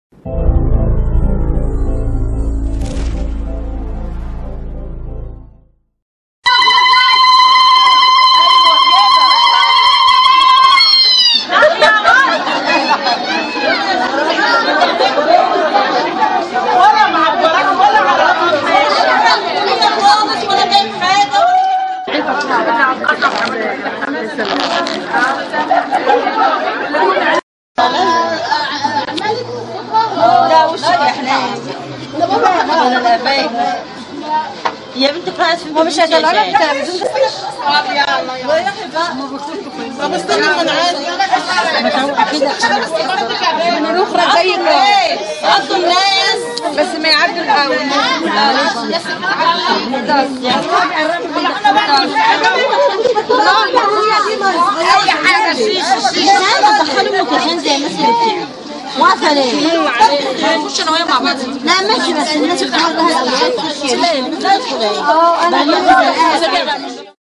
يا بنت فاس في مش هتلعب طب استنى من عادي انا نخرج زيك عدوا الناس بس ما يعدوا الاول اي حاجه شيش دخلوا المكيفين زي الناس اللي بتعمل واقفه ليه؟ نخش انا وهي مع بعض. لا ماشي بس الناس بتقعد لها الاوقات تخش لا تدخل. انا